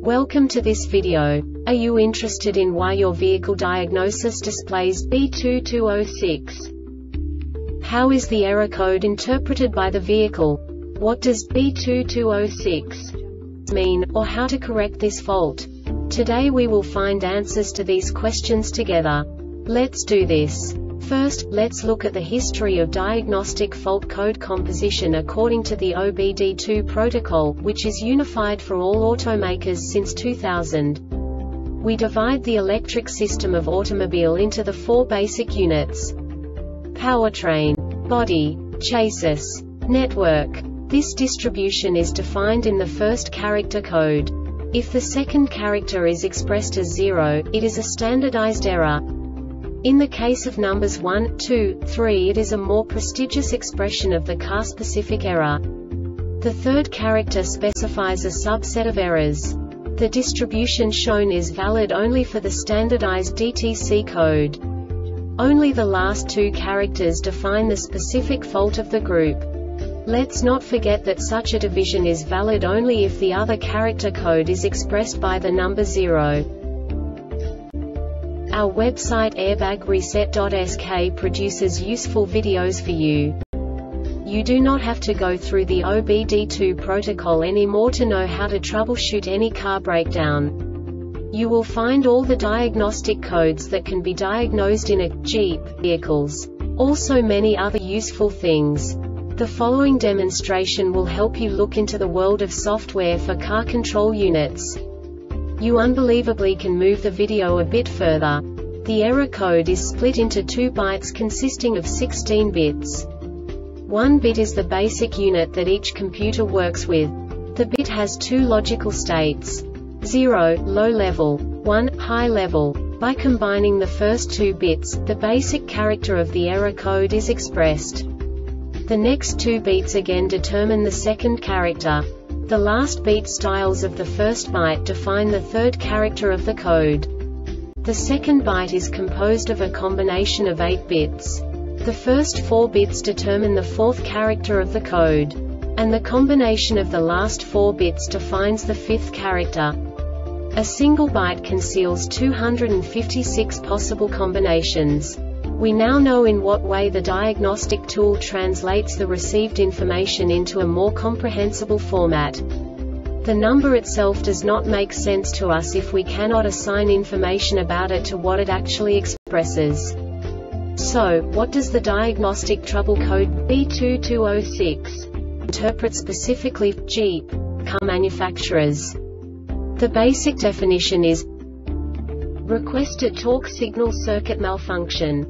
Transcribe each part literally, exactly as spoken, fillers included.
Welcome to this video. Are you interested in why your vehicle diagnosis displays B two two zero six? How is the error code interpreted by the vehicle? What does B two two zero six mean, or how to correct this fault? Today we will find answers to these questions together. Let's do this. First, let's look at the history of diagnostic fault code composition according to the O B D two protocol, which is unified for all automakers since two thousand. We divide the electric system of automobile into the four basic units: powertrain, body, chassis, network. This distribution is defined in the first character code. If the second character is expressed as zero, it is a standardized error. In the case of numbers one, two, three, it is a more prestigious expression of the car-specific error. The third character specifies a subset of errors. The distribution shown is valid only for the standardized D T C code. Only the last two characters define the specific fault of the group. Let's not forget that such a division is valid only if the other character code is expressed by the number zero. Our website airbag reset dot S K produces useful videos for you. You do not have to go through the O B D two protocol anymore to know how to troubleshoot any car breakdown. You will find all the diagnostic codes that can be diagnosed in a Jeep vehicles. Also many other useful things. The following demonstration will help you look into the world of software for car control units. You unbelievably can move the video a bit further. The error code is split into two bytes consisting of sixteen bits. One bit is the basic unit that each computer works with. The bit has two logical states: zero, low level, one, high level. By combining the first two bits, the basic character of the error code is expressed. The next two beats again determine the second character. The last beat styles of the first byte define the third character of the code. The second byte is composed of a combination of eight bits. The first four bits determine the fourth character of the code. And the combination of the last four bits defines the fifth character. A single byte conceals two hundred fifty-six possible combinations. We now know in what way the diagnostic tool translates the received information into a more comprehensible format. The number itself does not make sense to us if we cannot assign information about it to what it actually expresses. So, what does the diagnostic trouble code B two two zero six interpret specifically for Jeep car manufacturers? The basic definition is requested torque signal circuit malfunction.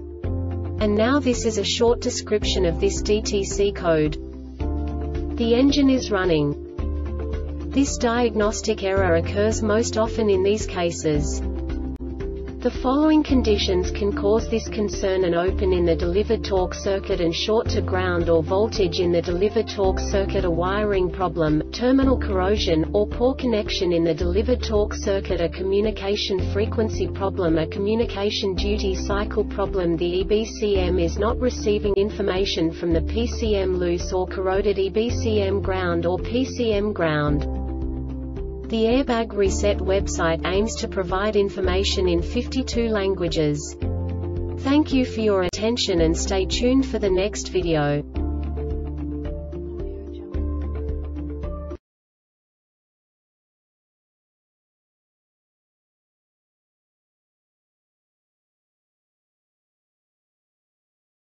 And now this is a short description of this D T C code. The engine is running. This diagnostic error occurs most often in these cases. The following conditions can cause this concern: an open in the delivered torque circuit and short to ground or voltage in the delivered torque circuit, a wiring problem, terminal corrosion, or poor connection in the delivered torque circuit, a communication frequency problem, a communication duty cycle problem. The E B C M is not receiving information from the P C M, loose or corroded E B C M ground or P C M ground. The Airbag Reset website aims to provide information in fifty-two languages. Thank you for your attention and stay tuned for the next video.